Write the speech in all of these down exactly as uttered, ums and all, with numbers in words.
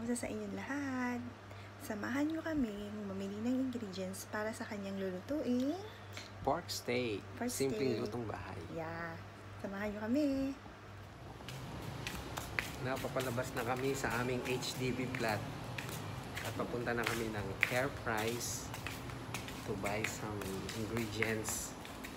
kamusta sa inyong lahat? Samahan nyo kami mamili ng ingredients para sa kanyang lulutuin pork steak. Pork Simpleng steak. lutong bahay. Yeah, samahan nyo kami. Napapalabas na kami sa aming H D B flat at papunta na kami ng Care Price to buy some ingredients.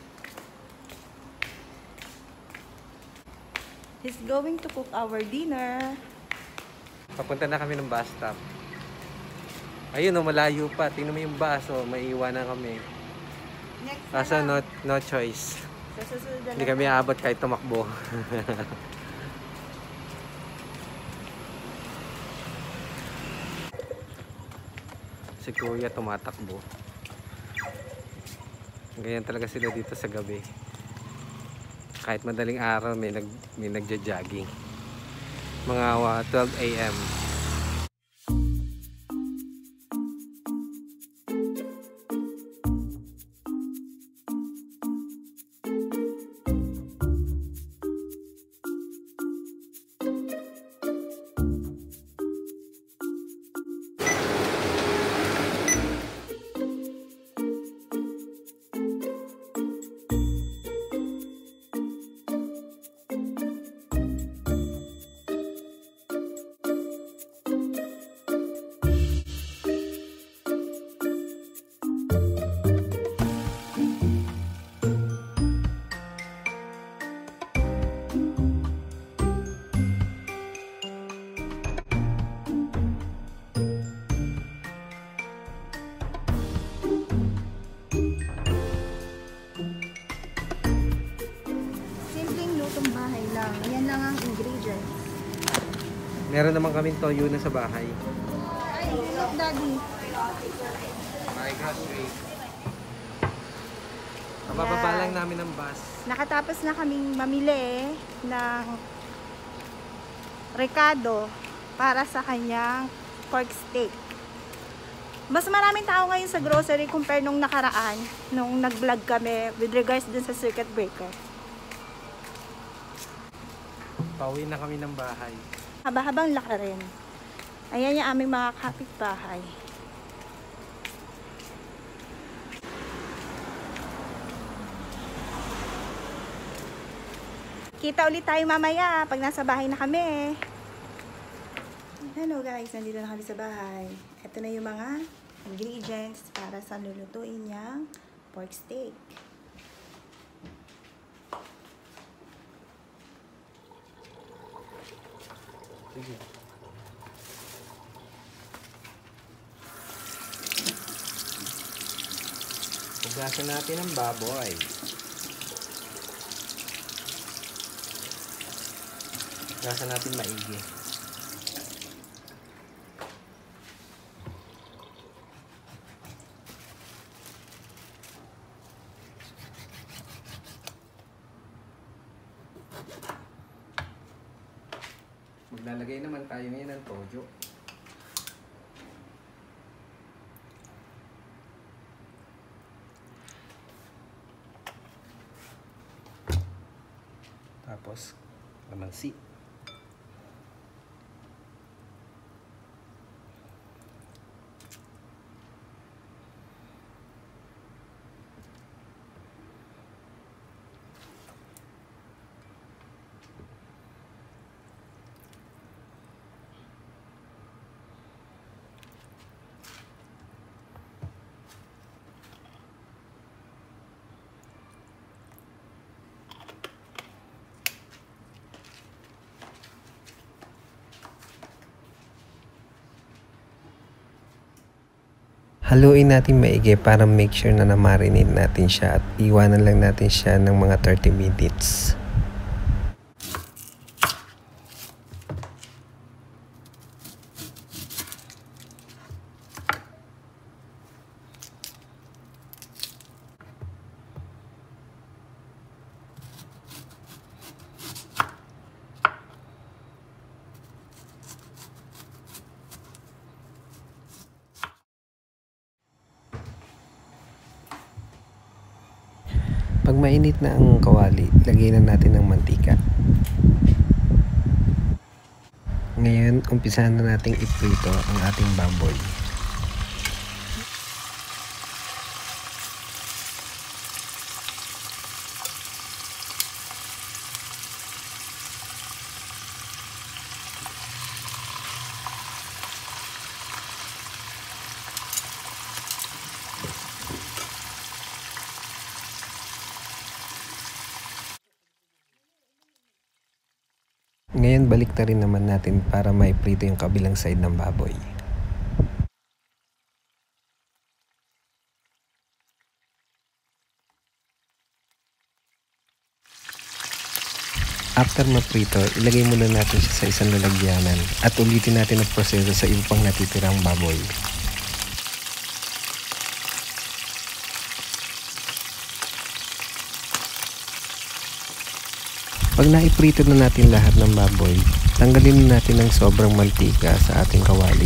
He's going to cook our dinner. Papunta na kami ng bus stop. Ayun o, malayo pa. Tingnan mo yung bus o, maiiwanan kami. Next Kaso na no, no choice. Sa susunod na Hindi lang kami tayo. aabot kahit tumakbo. Si Kuya tumatakbo. Ganyan talaga sila dito sa gabi. Kahit madaling araw may nag may nagja-jogging. Mga uh, twelve A M Lutong bahay lang. Yan lang ang ingredients. Meron naman kaming toyo na sa bahay. Ay, look daddy. My grocery. Mabababa lang namin ng bus. Nakatapos na kaming mamili ng recado para sa kanyang pork steak. Mas maraming tao ngayon sa grocery compare nung nakaraan, nung nag-vlog kami with regards dun sa circuit breaker. Pauwi na kami ng bahay. Haba-habang laka rin. Ayan yung aming mga kapitbahay. Kita ulit tayo mamaya pag nasa bahay na kami. Hello guys, nandito na kami sa bahay. Ito na yung mga ingredients para sa lulutuin niyang pork steak. Sige. Hugasan natin ang baboy. Hugasan natin maigi. Maglalagay naman tayo ngayon ng toyo. Tapos, lamansi. Haluin natin maigi para make sure na na-marinate natin siya at iwanan lang natin siya ng mga thirty minutes. Pag mainit na ang kawali, lagyan na natin ng mantika. Ngayon, umpisahan na nating iprito ang ating baboy. Ngayon, balik na rin naman natin para maiprito yung kabilang side ng baboy. After maprito, ilagay muna natin siya sa isang lalagyanan at ulitin natin ang proseso sa iba pang natitirang baboy. Pag naiprito na natin lahat ng baboy, tanggalin na natin ang sobrang mantika sa ating kawali.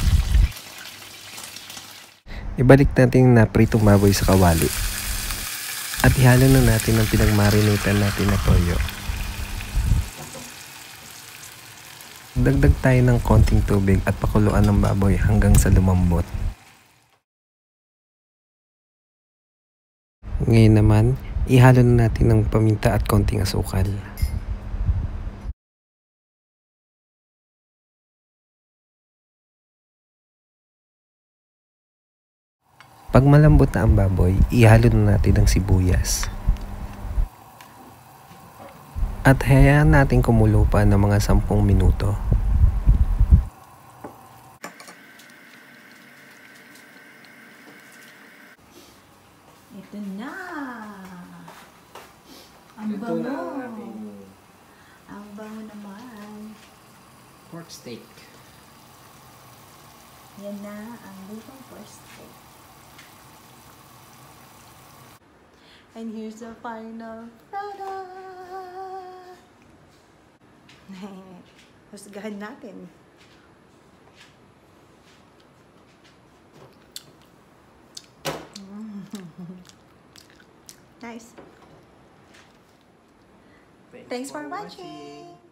Ibalik natin yung napritong baboy sa kawali. At ihalo na natin ang pinagmarinitan natin na toyo. Dagdag tayo ng konting tubig at pakuluan ng baboy hanggang sa lumambot. Ngayon naman, ihalo na natin ng paminta at konting asukal. Pag malambot na ang baboy, ihalo na natin ang sibuyas. At hayaan natin kumulo pa ng mga sampung minuto. Ito na! Ang bango! Ang bango naman. Pork steak. Yan na ang lutong pork steak. And here's the final product! Husgahan natin. Mm. Nice. Thanks for watching.